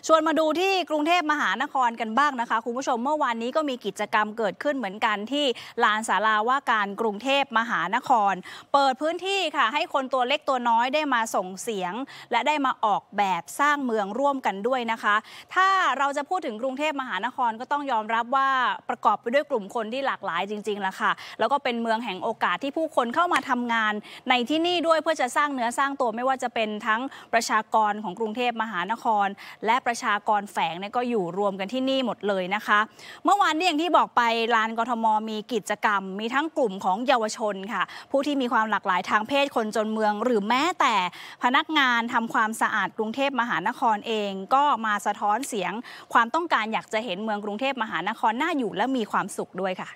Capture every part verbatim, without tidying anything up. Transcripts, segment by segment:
ชวนมาดูที่กรุงเทพมหานครกันบ้างนะคะคุณผู้ชมเมื่อวานนี้ก็มีกิจกรรมเกิดขึ้นเหมือนกันที่ลานศาลาว่าการกรุงเทพมหานครเปิดพื้นที่ค่ะให้คนตัวเล็กตัวน้อยได้มาส่งเสียงและได้มาออกแบบสร้างเมืองร่วมกันด้วยนะคะถ้าเราจะพูดถึงกรุงเทพมหานครก็ต้องยอมรับว่าประกอบไปด้วยกลุ่มคนที่หลากหลายจริงๆละค่ะแล้วก็เป็นเมืองแห่งโอกาสที่ผู้คนเข้ามาทำงานในที่นี่ด้วยเพื่อจะสร้างเนื้อสร้างตัวไม่ว่าจะเป็นทั้งประชากรของกรุงเทพมหานครและประชากรแฝงเนี่ยก็อยู่รวมกันที่นี่หมดเลยนะคะเมื่อวานนี้อย่างที่บอกไปลานกทมมีกิจกรรมมีทั้งกลุ่มของเยาวชนค่ะผู้ที่มีความหลากหลายทางเพศคนจนเมืองหรือแม้แต่พนักงานทำความสะอาดกรุงเทพมหานครเองก็มาสะท้อนเสียงความต้องการอยากจะเห็นเมืองกรุงเทพมหานครน่าอยู่และมีความสุขด้วยค่ะ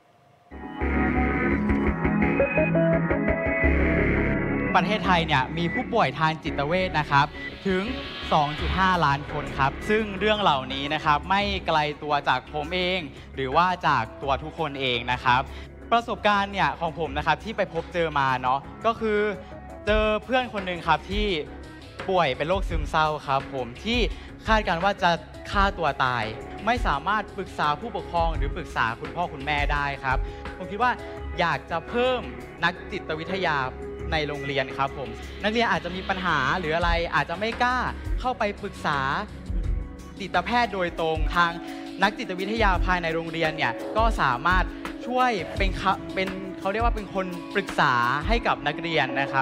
ประเทศไทยเนี่ยมีผู้ป่วยทางจิตเวชนะครับถึง สองจุดห้า ล้านคนครับซึ่งเรื่องเหล่านี้นะครับไม่ไกลตัวจากผมเองหรือว่าจากตัวทุกคนเองนะครับประสบการณ์เนี่ยของผมนะครับที่ไปพบเจอมาเนาะก็คือเจอเพื่อนคนหนึ่งครับที่ป่วยเป็นโรคซึมเศร้าครับผมที่คาดการณ์ว่าจะฆ่าตัวตายไม่สามารถปรึกษาผู้ปกครองหรือปรึกษาคุณพ่อคุณแม่ได้ครับผมคิดว่าอยากจะเพิ่มนักจิตวิทยาในโรงเรียนครับผมนักเรียนอาจจะมีปัญหาหรืออะไรอาจจะไม่กล้าเข้าไปปรึกษาจิตแพทย์โดยตรงทางนักจิตวิทยาภายในโรงเรียนเนี่ยก็สามารถช่วยเป็นเป็นเขาเรียกว่าเป็นคนปรึกษาให้กับนักเรียนนะครับ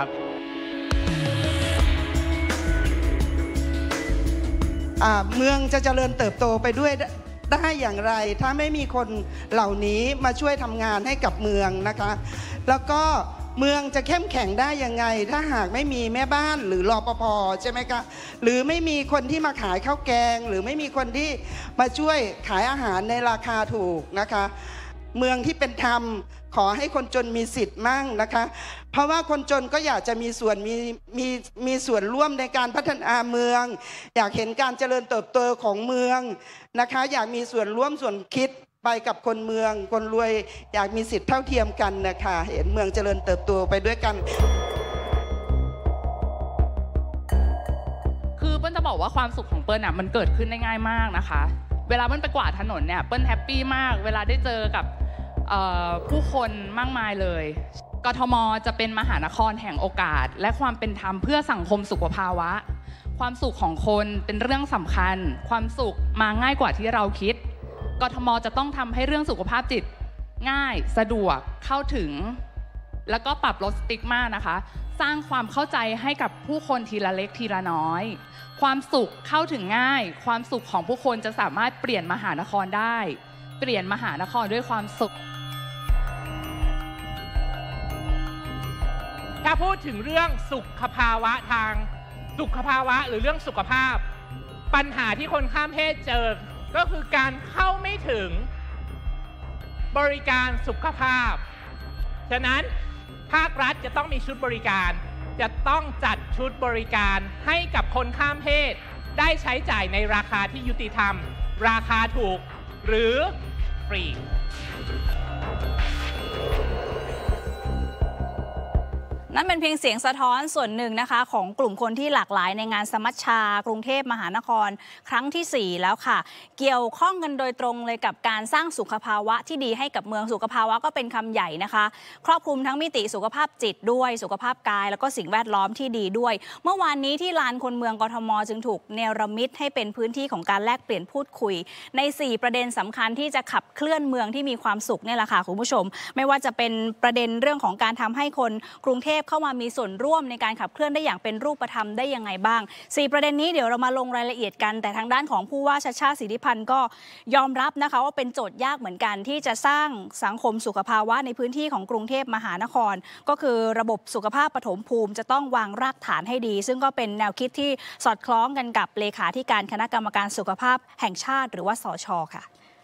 เมืองจะเจริญเติบโตไปด้วยได้อย่างไรถ้าไม่มีคนเหล่านี้มาช่วยทำงานให้กับเมืองนะคะแล้วก็เมืองจะเข้มแข็งได้ยังไงถ้าหากไม่มีแม่บ้านหรือรปภ.ใช่ไหมคะหรือไม่มีคนที่มาขายข้าวแกงหรือไม่มีคนที่มาช่วยขายอาหารในราคาถูกนะคะเมืองที่เป็นธรรมขอให้คนจนมีสิทธิ์มั่งนะคะเพราะว่าคนจนก็อยากจะมีส่วนมีมีมีส่วนร่วมในการพัฒนาเมืองอยากเห็นการเจริญเติบโตของเมืองนะคะอยากมีส่วนร่วมส่วนคิดไปกับคนเมืองคนรวยอยากมีสิทธิ์เท่าเทียมกันนะคะเห็นเมืองเจริญเติบโตไปด้วยกันคือเปิ้ลจะบอกว่าความสุขของเปิ้ลอ่ะมันเกิดขึ้นได้ง่ายมากนะคะเวลาเปิ้ลไปกวาดถนนเนี่ยเปิ้ลแฮปปี้มากเวลาได้เจอกับผู้คนมากมายเลยกทมจะเป็นมหานครแห่งโอกาสและความเป็นธรรมเพื่อสังคมสุขภาวะความสุขของคนเป็นเรื่องสำคัญความสุขมาง่ายกว่าที่เราคิดกทมจะต้องทำให้เรื่องสุขภาพจิตง่ายสะดวกเข้าถึงแล้วก็ปรับลดสติ๊กม่านะคะสร้างความเข้าใจให้กับผู้คนทีละเล็กทีละน้อยความสุขเข้าถึงง่ายความสุขของผู้คนจะสามารถเปลี่ยนมหานครได้เปลี่ยนมหานครด้วยความสุขถ้าพูดถึงเรื่องสุขภาวะทางสุขภาวะหรือเรื่องสุขภาพปัญหาที่คนข้ามเพศเจอก็คือการเข้าไม่ถึงบริการสุขภาพฉะนั้นภาครัฐจะต้องมีชุดบริการจะต้องจัดชุดบริการให้กับคนข้ามเพศได้ใช้จ่ายในราคาที่ยุติธรรมราคาถูกหรือฟรีนั่นเป็นเพียงเสียงสะท้อนส่วนหนึ่งนะคะของกลุ่มคนที่หลากหลายในงานสมัชชากรุงเทพมหานครครั้งที่สี่แล้วค่ะเกี่ยวข้องกันโดยตรงเลยกับการสร้างสุขภาวะที่ดีให้กับเมืองสุขภาวะก็เป็นคำใหญ่นะคะครอบคลุมทั้งมิติสุขภาพจิตด้วยสุขภาพกายแล้วก็สิ่งแวดล้อมที่ดีด้วยเมื่อวานนี้ที่ลานคนเมืองกทมจึงถูกเนรมิตให้เป็นพื้นที่ของการแลกเปลี่ยนพูดคุยในสี่ประเด็นสำคัญที่จะขับเคลื่อนเมืองที่มีความสุขนี่แหละค่ะคุณผู้ชมไม่ว่าจะเป็นประเด็นเรื่องของการทำให้คนกรุงเทพเข้ามามีส่วนร่วมในการขับเคลื่อนได้อย่างเป็นรูปธรรมได้ยังไงบ้างสี่ประเด็นนี้เดี๋ยวเรามาลงรายละเอียดกันแต่ทางด้านของผู้ว่าชัชชาติสิทธิพันธ์ก็ยอมรับนะคะว่าเป็นโจทย์ยากเหมือนกันที่จะสร้างสังคมสุขภาวะในพื้นที่ของกรุงเทพมหานครก็คือระบบสุขภาพปฐมภูมิจะต้องวางรากฐานให้ดีซึ่งก็เป็นแนวคิดที่สอดคล้องกันกับเลขาธิการคณะกรรมการสุขภาพแห่งชาติหรือว่าสช.ค่ะ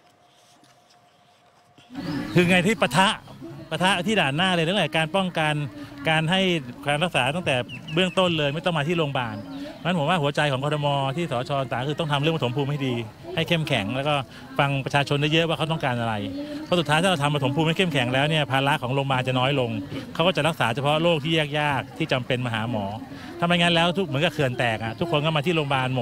คือไงที่ปะทะปะทะที่ด่านหน้าเลยตั้งแต่การป้องกันการให้การรักษาตั้งแต่เบื้องต้นเลยไม่ต้องมาที่โรงพยาบาลนั้นผมว่าหัวใจของกทมที่สช.ต่างคือต้องทำเรื่องปฐมภูมิให้ดีให้เข้มแข็งแล้วก็ฟังประชาชนได้เยอะว่าเขาต้องการอะไรเพราะสุดท้ายถ้าเราทำปฐมภูมิให้เข้มแข็งแล้วเนี่ยภาระของโรงพยาบาลจะน้อยลงเขาก็จะรักษาเฉพาะโรคที่ยากๆที่จำเป็นมาหาหมอถ้าไม่งั้นแล้วทุกเหมือนกับเขื่อนแตกอ่ะทุกคนก็มาที่โรงพยาบาลหมด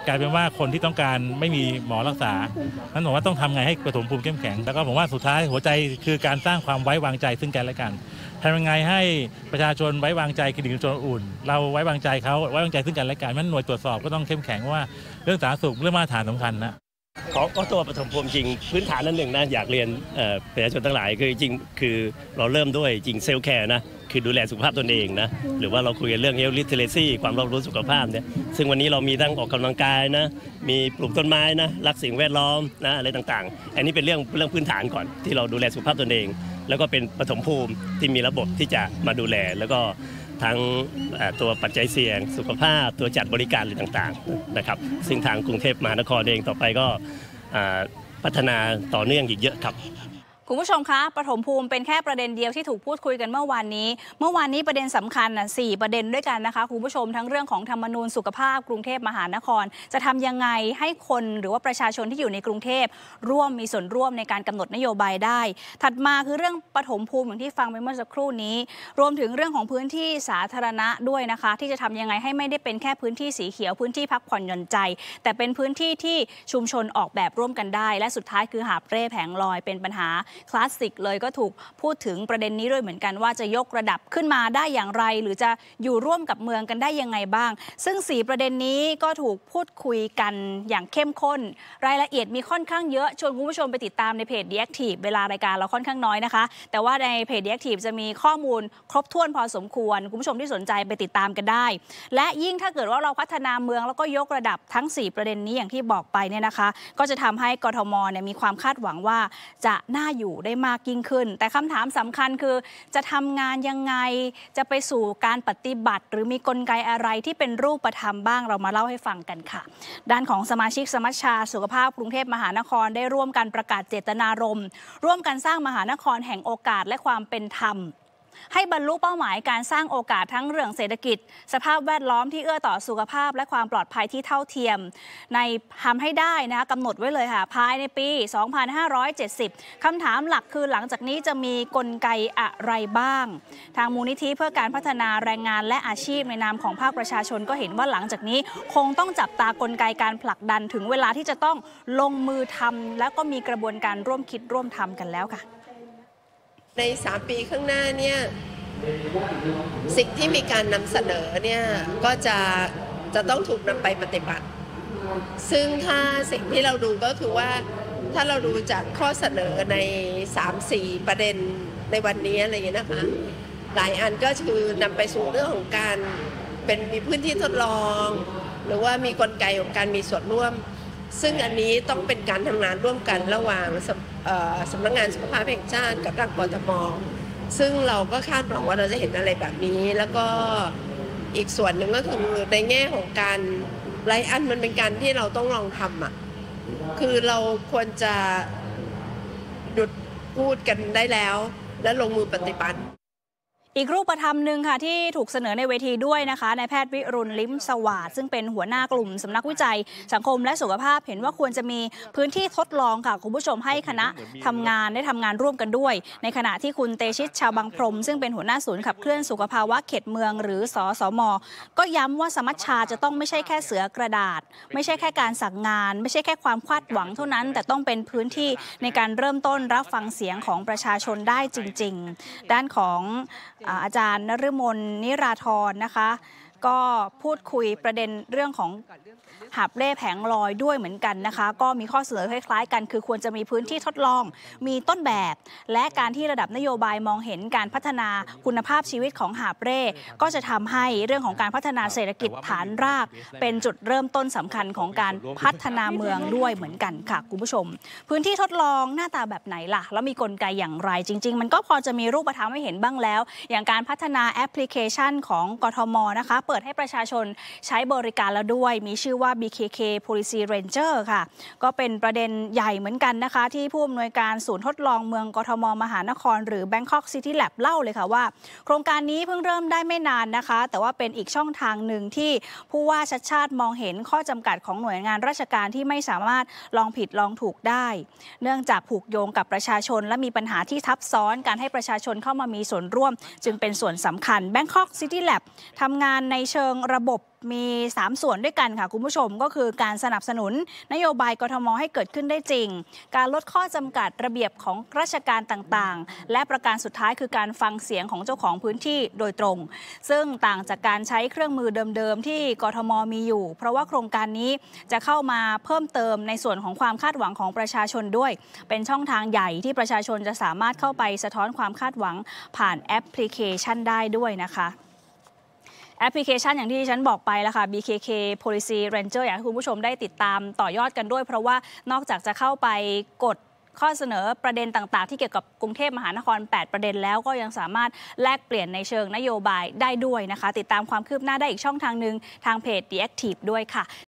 กลายเป็นว่าคนที่ต้องการไม่มีหมอรักษานั้นผมว่าต้องทำไงให้ปฐมภูมิเข้มแข็งแล้วก็ผมว่าสุดท้ายหัวใจคือการสร้างความไว้วางใจซึ่งกันและกันทำยังไงให้ประชาชนไว้วางใจคลินิกชุมชนอุ่นเราไว้วางใจเขาไว้วางใจซึ่งกันและกันนั้นหน่วยตรวจสอบก็ต้องเข้มแข็งว่าเรื่องสาธารณสุขเรื่องมาตรฐานสำคัญนะของก็ตัวปฐมภูมิจริงพื้นฐานนั้นหนึ่งนะอยากเรียนประชาชนทั้งหลายคือจริงคือเราเริ่มด้วยจริงเซลล์แคร์นะคือดูแลสุขภาพตนเองนะหรือว่าเราคุยกันเรื่อง health literacy ความรอบรู้สุขภาพเนี่ยซึ่งวันนี้เรามีทั้งออกกำลังกายนะมีปลูกต้นไม้นะรักสิ่งแวดล้อมนะอะไรต่างๆอันนี้เป็นเรื่องเรื่องพื้นฐานก่อนที่เราดูแลสุขภาพตนเองแล้วก็เป็นปฐมภูมิที่มีระบบที่จะมาดูแลแล้วก็ทั้งตัวปัจจัยเสี่ยงสุขภาพตัวจัดบริการอะไรต่างๆนะครับซึ่งทางกรุงเทพมหานครเองต่อไปก็พัฒนาต่อเนื่องอีกเยอะครับคุณผู้ชมคะปฐมภูมิเป็นแค่ประเด็นเดียวที่ถูกพูดคุยกันเมื่อวานนี้เมื่อวานนี้ประเด็นสำคัญน่ะสี่ประเด็นด้วยกันนะคะคุณผู้ชมทั้งเรื่องของธรรมนูญสุขภาพกรุงเทพมหานครจะทำยังไงให้คนหรือว่าประชาชนที่อยู่ในกรุงเทพร่วมมีส่วนร่วมในการกำหนดนโยบายได้ถัดมาคือเรื่องปฐมภูมิอย่างที่ฟังไปเมื่อสักครู่นี้รวมถึงเรื่องของพื้นที่สาธารณะด้วยนะคะที่จะทำยังไงให้ไม่ได้เป็นแค่พื้นที่สีเขียวพื้นที่พักผ่อนหย่อนใจแต่เป็นพื้นที่ที่ชุมชนออกแบบร่วมกันได้และสุดท้ายคือหาบเร่แผงลอยเป็นปัญหาคลาสสิกเลยก็ถูกพูดถึงประเด็นนี้ด้วยเหมือนกันว่าจะยกระดับขึ้นมาได้อย่างไรหรือจะอยู่ร่วมกับเมืองกันได้ยังไงบ้างซึ่งสี่ประเด็นนี้ก็ถูกพูดคุยกันอย่างเข้มข้นรายละเอียดมีค่อนข้างเยอะชวนคุณผู้ชมไปติดตามในเพจ The Active เวลารายการเราค่อนข้างน้อยนะคะแต่ว่าในเพจ The Active จะมีข้อมูลครบถ้วนพอสมควรคุณผู้ชมที่สนใจไปติดตามกันได้และยิ่งถ้าเกิดว่าเราพัฒนาเมืองแล้วก็ยกระดับทั้งสี่ประเด็นนี้อย่างที่บอกไปเนี่ยนะคะก็จะทำให้กทมเนี่ยมีความคาดหวังว่าจะน่าอยู่ได้มากยิ่งขึ้นแต่คำถามสำคัญคือจะทำงานยังไงจะไปสู่การปฏิบัติหรือมีกลไกอะไรที่เป็นรูปธรรมบ้างเรามาเล่าให้ฟังกันค่ะด้านของสมาชิกสมัชชาสุขภาพกรุงเทพมหานครได้ร่วมกันประกาศเจตนารมณ์ร่วมกันสร้างมหานครแห่งโอกาสและความเป็นธรรมให้บรรลุเป้าหมายการสร้างโอกาสทั้งเรื่องเศรษฐกิจสภาพแวดล้อมที่เอื้อต่อสุขภาพและความปลอดภัยที่เท่าเทียมในทำให้ได้นะคะกำหนดไว้เลยค่ะภายในปี สองพันห้าร้อยเจ็ดสิบ คำถามหลักคือหลังจากนี้จะมีกลไกอะไรบ้างทางมูลนิธิเพื่อการพัฒนาแรงงานและอาชีพในนามของภาคประชาชนก็เห็นว่าหลังจากนี้คงต้องจับตากลไกการผลักดันถึงเวลาที่จะต้องลงมือทำแล้วก็มีกระบวนการร่วมคิดร่วมทำกันแล้วค่ะในสามปีข้างหน้าเนี่ยสิ่งที่มีการนำเสนอเนี่ยก็จะจะต้องถูกนำไปปฏิบัติซึ่งถ้าสิ่งที่เราดูก็คือว่าถ้าเราดูจากข้อเสนอใน สามสี่ ประเด็นในวันนี้อะไรอย่างนี้นะคะหลายอันก็คือนำไปสู่เรื่องของการเป็นมีพื้นที่ทดลองหรือว่ามีกลไกของการมีส่วนร่วมซึ่งอันนี้ต้องเป็นการทำงานร่วมกันระหว่างสำนักงานสุขภาพแห่งชาติกับทางกทมซึ่งเราก็คาดหวังว่าเราจะเห็นอะไรแบบนี้แล้วก็อีกส่วนหนึ่งก็คือในแง่ของการไลฟ์อันมันเป็นการที่เราต้องลองทำอ่ะคือเราควรจะหยุดพูดกันได้แล้วและลงมือปฏิบัติอีกรูปธรรมหนึ่งค่ะที่ถูกเสนอในเวทีด้วยนะคะนายแพทย์วิรุณลิ้มสวัสดิ์ซึ่งเป็นหัวหน้ากลุ่มสำนักวิจัยสังคมและสุขภาพเห็นว่าควรจะมีพื้นที่ทดลองค่ะคุณผู้ชมให้คณะทำงานได้ทำงานร่วมกันด้วยในขณะที่คุณเตชิตชาวบางพรมซึ่งเป็นหัวหน้าศูนย์ขับเคลื่อนสุขภาวะเขตเมืองหรือสสม.ก็ย้ำว่าสมัชชาจะต้องไม่ใช่แค่เสือกระดาษไม่ใช่แค่การสั่งงานไม่ใช่แค่ความคาดหวังเท่านั้นแต่ต้องเป็นพื้นที่ในการเริ่มต้นรับฟังเสียงของประชาชนได้จริงๆด้านของอาจารย์นฤมลนิราธรนะคะก็พูดคุยประเด็นเรื่องของหาบเร่แผงลอยด้วยเหมือนกันนะคะก็มีข้อเสนอคล้ายๆกันคือควรจะมีพื้นที่ทดลองมีต้นแบบและการที่ระดับนโยบายมองเห็นการพัฒนาคุณภาพชีวิตของหาบเร่ก็จะทำให้เรื่องของการพัฒนาเศรษฐกิจฐานรากเป็นจุดเริ่มต้นสำคัญของการพัฒนาเมืองด้วยเหมือนกันค่ะคุณผู้ชมพื้นที่ทดลองหน้าตาแบบไหนล่ะแล้วมีกลไกอย่างไรจริงๆมันก็พอจะมีรูปธรรมให้เห็นบ้างแล้วอย่างการพัฒนาแอปพลิเคชันของกทมนะคะเปิดให้ประชาชนใช้บริการแล้วด้วยมีชื่อว่า บี เค เค Policy Ranger ค่ะก็เป็นประเด็นใหญ่เหมือนกันนะคะที่ผู้อำนวยการศูนย์ทดลองเมืองกทมมหานครหรือ Bangkok City Lab เล่าเลยค่ะว่าโครงการนี้เพิ่งเริ่มได้ไม่นานนะคะแต่ว่าเป็นอีกช่องทางหนึ่งที่ผู้ว่าชัชชาติมองเห็นข้อจำกัดของหน่วยงานราชการที่ไม่สามารถลองผิดลองถูกได้เนื่องจากผูกโยงกับประชาชนและมีปัญหาที่ทับซ้อนการให้ประชาชนเข้ามามีส่วนร่วมจึงเป็นส่วนสำคัญ Bangkok City Lab ทำงานในเชิงระบบมีสามส่วนด้วยกันค่ะคุณผู้ชมก็คือการสนับสนุนนโยบายกทมให้เกิดขึ้นได้จริงการลดข้อจำกัดระเบียบของราชการต่างๆและประการสุดท้ายคือการฟังเสียงของเจ้าของพื้นที่โดยตรงซึ่งต่างจากการใช้เครื่องมือเดิมๆที่กทมมีอยู่เพราะว่าโครงการนี้จะเข้ามาเพิ่มเติมในส่วนของความคาดหวังของประชาชนด้วยเป็นช่องทางใหญ่ที่ประชาชนจะสามารถเข้าไปสะท้อนความคาดหวังผ่านแอปพลิเคชันได้ด้วยนะคะแอปพลิเคชันอย่างที่ฉันบอกไปแล้วค่ะ บี เค เค Policy Ranger อยากให้คุณผู้ชมได้ติดตามต่อยอดกันด้วยเพราะว่านอกจากจะเข้าไปกดข้อเสนอประเด็นต่างๆที่เกี่ยวกับกรุงเทพมหานครแปดประเด็นแล้วก็ยังสามารถแลกเปลี่ยนในเชิงนโยบายได้ด้วยนะคะติดตามความคืบหน้าได้อีกช่องทางหนึ่งทางเพจ The Active ด้วยค่ะ